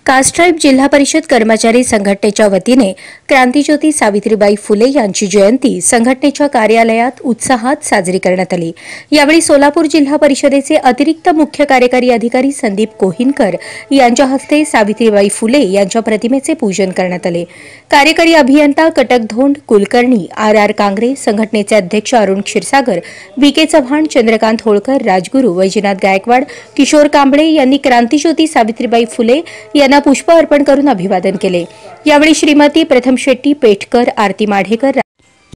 कास्ट्राईब जिल्हा परिषद कर्मचारी संघटनेच्या वतीने क्रांतीज्योती सावित्रीबाई फुले यांची जयंती संघटनेच्या कार्यालयात उत्साहात साजरी करण्यात आली। यावेळी सोलापूर जिल्हा परिषदेचे अतिरिक्त मुख्य कार्यकारी अधिकारी संदीप कोहिनकर यांच्या हस्ते सावित्रीबाई फुले यांच्या प्रतिमेचे पूजन करण्यात आले। कार्यकारी अभियंता कटकधोंड कुलकर्णी, आर कांगरे, संघटनेचे अध्यक्ष अरुण क्षीरसागर, बीके चव्हाण, चंद्रकांत होळकर, राजगुरू, वैजनाथ गायकवाड, किशोर कांबळे यांनी क्रांतीज्योती सावित्रीबाई फुले यांना पुष्प अर्पण करून अभिवादन केले। यावेळी श्रीमती प्रथम शेट्टी, पेठकर, आरती माढेकर,